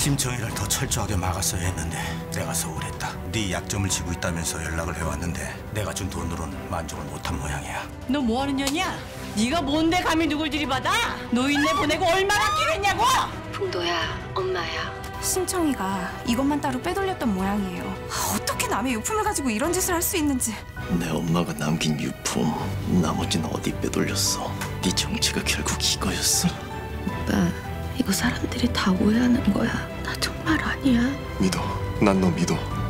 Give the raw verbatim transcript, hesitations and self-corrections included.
심청이를 더 철저하게 막았어야 했는데 내가 소홀했다. 네 약점을 지고 있다면서 연락을 해왔는데 내가 준 돈으로는 만족을 못한 모양이야. 너 뭐하는 년이야? 네가 뭔데 감히 누굴 들이받아? 노인네 보내고 얼마나 끼겠냐고! 풍도야, 엄마야. 심청이가 이것만 따로 빼돌렸던 모양이에요. 아, 어떻게 남의 유품을 가지고 이런 짓을 할 수 있는지. 내 엄마가 남긴 유품, 나머지는 어디 빼돌렸어? 네 정체가 결국 이거였어. 오빠, 이거 사람들이 다 오해하는 거야. 나 정말 아니야. 믿어, 난 너 믿어.